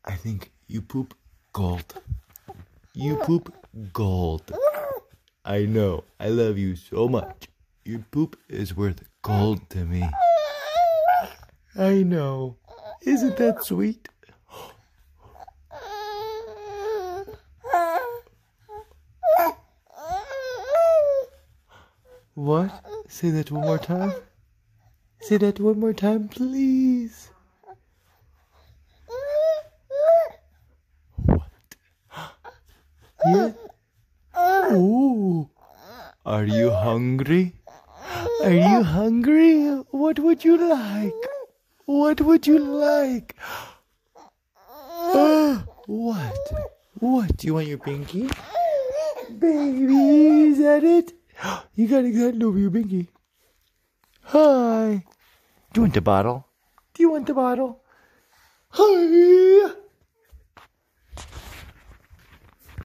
I think you poop gold. You poop gold. I know. I love you so much. Your poop is worth gold to me. I know. Isn't that sweet? What? Say that one more time. Say that one more time, please. What? Yeah? Oh. Are you hungry? Are you hungry? What would you like? What would you like? What? What? Do you want your binky? Baby, is that it? You gotta hand over your binky. Hi. Do you want the bottle? Do you want the bottle? Hi.